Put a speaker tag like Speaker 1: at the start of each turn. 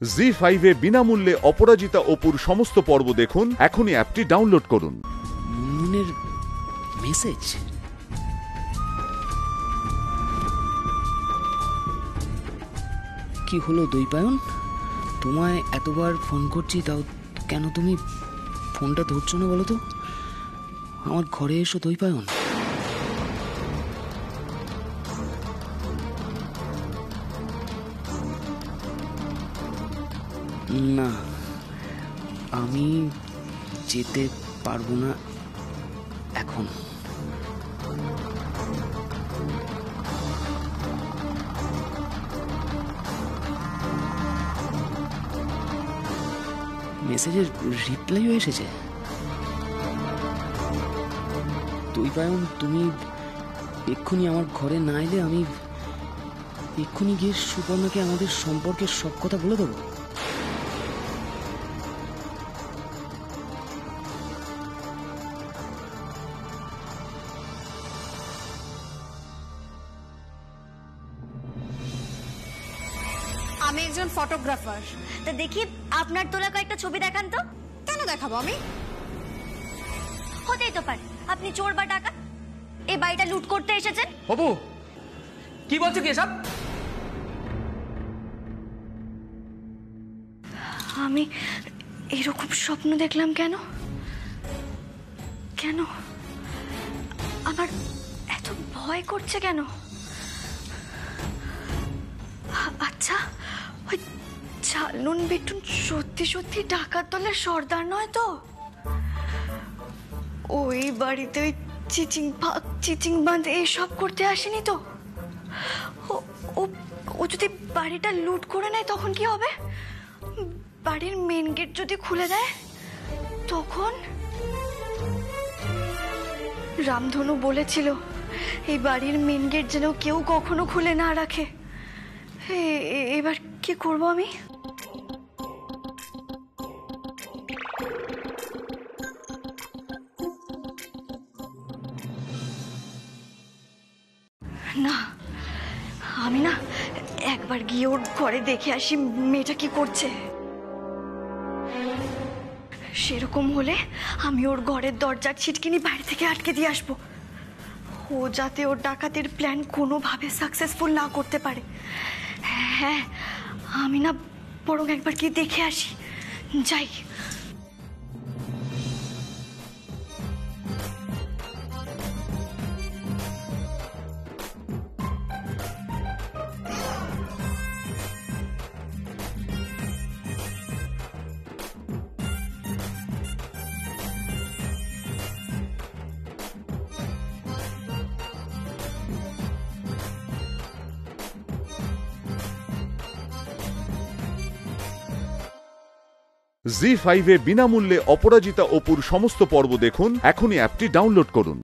Speaker 1: জি5 এ বিনামূল্যে অপরাজিতা অপুর সমস্ত পর্ব দেখুন। এখনই অ্যাপটি ডাউনলোড করুন।
Speaker 2: মুনমুনের মেসেজ। কি হলো দৈপায়ন? তোমায় এতবার ফোন করছি, তাও কেন তুমি ফোনটা ধরছো না বলো তো? আমার ঘরে এসো দৈপায়ন। না, আমি যেতে পারবো না এখন। মেসেজের রিপ্লাইও এসেছে। দৈপায়ন, তুমি এক্ষুনি আমার ঘরে না এলে আমি এক্ষুনি গিয়ে সুপর্ণাকে আমাদের সম্পর্কের সব কথা বলে দেবো।
Speaker 3: আমি একজন ফটোগ্রাফার।
Speaker 4: তা দেখি আপনার তোলা কয়েকটা ছবি দেখান তো।
Speaker 3: কেন দেখাবো আমি?
Speaker 4: হতেই তো পারে আপনি চোর বা ডাকাত, এই বাড়িটা লুট করতে এসেছেন।
Speaker 5: বাবু, কি বলছো কি এসব?
Speaker 4: আমি এরকম স্বপ্ন দেখলাম কেন? কেন আমার এত ভয় করছে কেন? আচ্ছা, ওই চালুন বিটুন সত্যি সত্যি ডাকাত দলের সর্দার নয় তো? ওই বাড়িতে ওই চিচিং বাঁধ এসব করতে আসেনি তো? ও যদি বাড়িটা লুট করে নেয় তখন কি হবে? বাড়ির মেন গেট যদি খুলে দেয় তখন? রামধনু বলেছিল এই বাড়ির মেন গেট যেন কেউ কখনো খুলে না রাখে। এবার কি করব আমি? না, আমি না একবার গিয়ে ওর ঘরে দেখে আসি মেয়েটা কি করছে। সেরকম হলে আমি ওর ঘরের দরজার ছিটকিনি বাইরে থেকে আটকে দিয়ে আসবো, ও যাতে ওর ডাকাতির প্ল্যান কোনোভাবে সাকসেসফুল না করতে পারে। হ্যাঁ, আমি না বরং একবার কি দেখে আসি, যাই।
Speaker 1: জি5 এ বিনামূল্যে অপরাজিতা অপুর সমস্ত পর্ব দেখুন। এখনই অ্যাপটি ডাউনলোড করুন।